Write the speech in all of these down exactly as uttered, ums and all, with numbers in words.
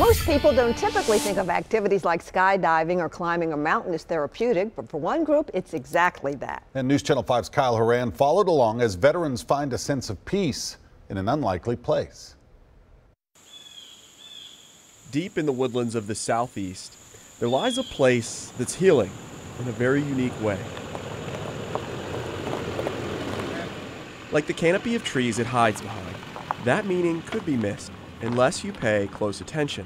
Most people don't typically think of activities like skydiving or climbing a mountain as therapeutic, but for one group, it's exactly that. And News Channel five's Kyle Horan followed along as veterans find a sense of peace in an unlikely place. Deep in the woodlands of the southeast, there lies a place that's healing in a very unique way. Like the canopy of trees it hides behind, that meaning could be missed unless you pay close attention.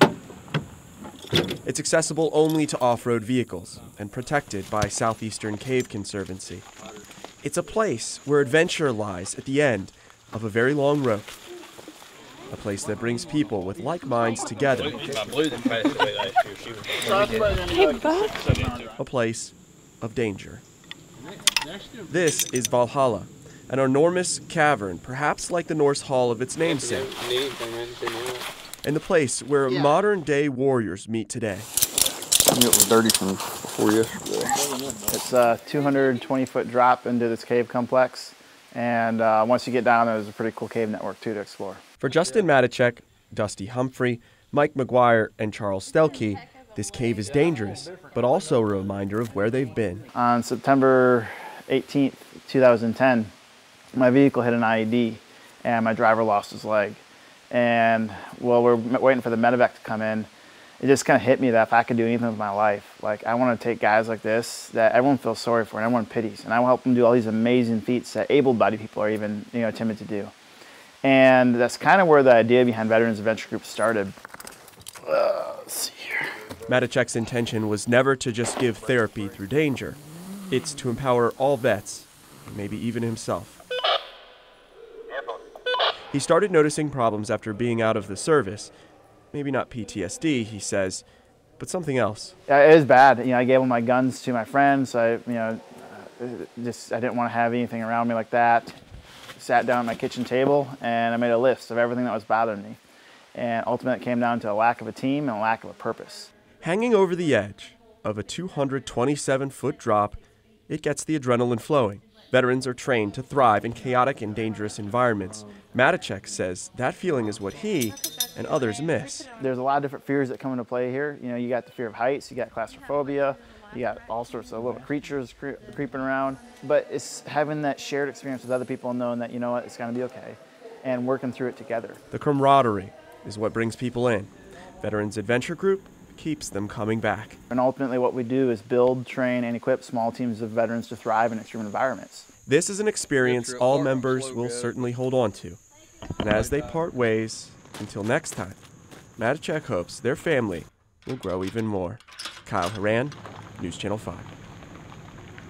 It's accessible only to off-road vehicles and protected by Southeastern Cave Conservancy. It's a place where adventure lies at the end of a very long road. A place that brings people with like minds together. A place of danger. This is Valhalla, an enormous cavern, perhaps like the Norse hall of its namesake, and the place where modern-day warriors meet today. It was dirty from before yesterday. It's a two hundred twenty foot drop into this cave complex, and uh, once you get down, there's a pretty cool cave network too to explore. For Justin Matichek, Dusty Humphrey, Mike McGuire, and Charles Stelke, this cave is dangerous, but also a reminder of where they've been. On September eighteenth, two thousand ten, my vehicle hit an I E D, and my driver lost his leg. And while we're waiting for the medevac to come in, it just kind of hit me that if I could do anything with my life, like I want to take guys like this that everyone feels sorry for and everyone pities, and I will help them do all these amazing feats that able-bodied people are even, you know, timid to do. And that's kind of where the idea behind Veterans Adventure Group started. Uh, let's see here. Matichek's intention was never to just give therapy through danger. It's to empower all vets, maybe even himself. He started noticing problems after being out of the service. Maybe not P T S D, he says, but something else. It is bad. You know, I gave all my guns to my friends. So I, you know, just I didn't want to have anything around me like that. Sat down at my kitchen table and I made a list of everything that was bothering me. And ultimately it came down to a lack of a team and a lack of a purpose. Hanging over the edge of a two hundred twenty-seven foot drop, it gets the adrenaline flowing. Veterans are trained to thrive in chaotic and dangerous environments. Matichek says that feeling is what he and others miss. There's a lot of different fears that come into play here. You know, you got the fear of heights, you got claustrophobia, you got all sorts of little creatures cre creeping around. But it's having that shared experience with other people and knowing that, you know what, it's gonna be okay, and working through it together. The camaraderie is what brings people in. Veterans Adventure Group keeps them coming back. And ultimately what we do is build, train, and equip small teams of veterans to thrive in extreme environments. This is an experience all members will certainly hold on to. And as they part ways, until next time, Matichek hopes their family will grow even more. Kyle Horan, News Channel five.